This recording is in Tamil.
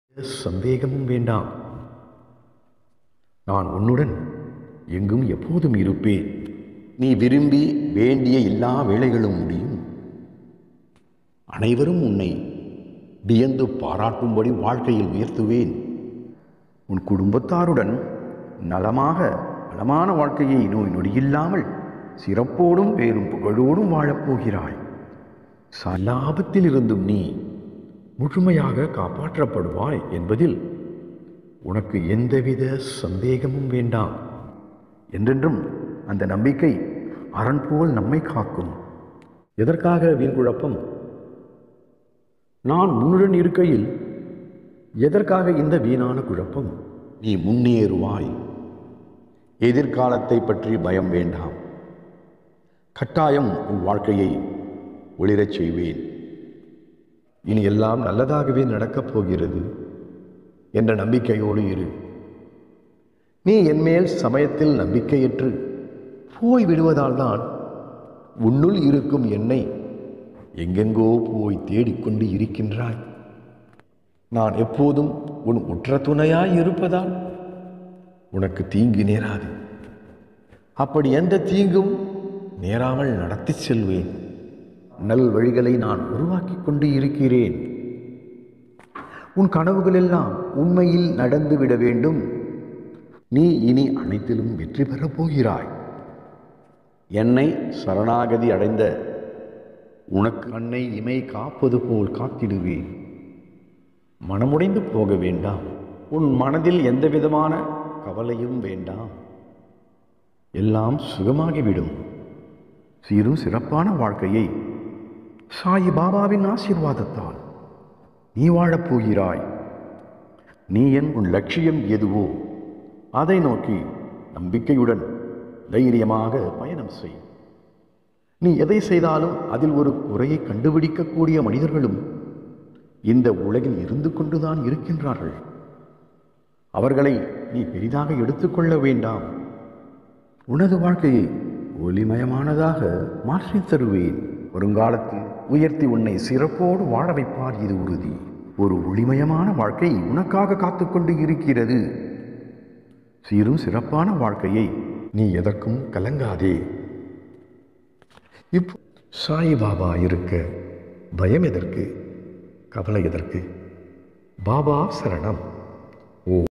சந்தேகமும் வேண்டாம். நான் உன்னுடன் எங்கும் எப்போதும் இருப்பேன். நீ விரும்பி வேண்டிய எல்லா வேலைகளும் முடியும். அனைவரும் உன்னை வியந்து பாராட்டும்படி வாழ்க்கையில் உயர்த்துவேன். உன் குடும்பத்தாருடன் நலமான வாழ்க்கையை நோய் நொடியில்லாமல் சிறப்போடும் பேரும் புகழோடும் வாழப்போகிறாய். சலாபத்திலிருந்தும் நீ முழுமையாக காப்பாற்றப்படுவாய் என்பதில் உனக்கு எந்தவித சந்தேகமும் வேண்டாம். என்றென்றும் அந்த நம்பிக்கை அரண் போல் நம்மை காக்கும். எதற்காக வீண் குழப்பம்? நான் உன்னுடன் இருக்கையில் எதற்காக இந்த வீணான குழப்பம்? நீ முன்னேறுவாய். எதிர்காலத்தை பற்றி பயம் வேண்டாம். கட்டாயம் உன் வாழ்க்கையை ஒளிரச் செய்வேன். இனி எல்லாம் நல்லதாகவே நடக்கப் போகிறது என்ற நம்பிக்கையோடு இரு. நீ என்மேல் சமயத்தில் நம்பிக்கையற்று போய் விடுவதால் தான் உன்னுள் இருக்கும் என்னை எங்கெங்கோ போய் தேடிக்கொண்டு இருக்கின்றாய். நான் எப்போதும் உன் உற்ற துணையாய் இருப்பதால் உனக்கு தீங்கு நேராது. அப்படி எந்த தீங்கும் நேராமல் நடத்தி செல்வேன். நல் வழிகளை நான் உருவாக்கி கொண்டு இருக்கிறேன். உன் கனவுகள் எல்லாம் உண்மையில் நடந்துவிட வேண்டும். நீ இனி அனைத்திலும் வெற்றி பெறப் போகிறாய். என்னை சரணாகதி அடைந்த உனக்கு அன்னை இமை காப்பது போல் காத்திடுவேன். மனமுடைந்து போக வேண்டாம். உன் மனதில் எந்த விதமான கவலையும் வேண்டாம். எல்லாம் சுகமாகிவிடும். சீரும் சிறப்பான வாழ்க்கையை சாயி பாபாவின் ஆசீர்வாதத்தால் நீ வாழப்போகிறாய். நீ உன் லட்சியம் எதுவோ அதை நோக்கி நம்பிக்கையுடன் தைரியமாக பயணம் செய். நீ எதை செய்தாலும் அதில் ஒரு குறையை கண்டுபிடிக்கக்கூடிய மனிதர்களும் இந்த உலகில் இருந்து கொண்டுதான் இருக்கின்றார்கள். அவர்களை நீ பெரிதாக எடுத்துக்கொள்ள வேண்டாம். உனது வாழ்க்கையை ஒளிமயமானதாக மாற்றித் தருவேன். வருங்காலத்தில் உயர்த்தி உன்னை சிறப்போடு வாழ வைப்பார், இது உறுதி. ஒரு ஒளிமயமான வாழ்க்கை உனக்காக காத்துக்கொண்டு இருக்கிறது. சீரும் சிறப்பான வாழ்க்கையை நீ எதற்கும் கலங்காதே. சாய் பாபா இருக்க பயம் எதற்கு? கவலை எதற்கு? பாபா சரணம்.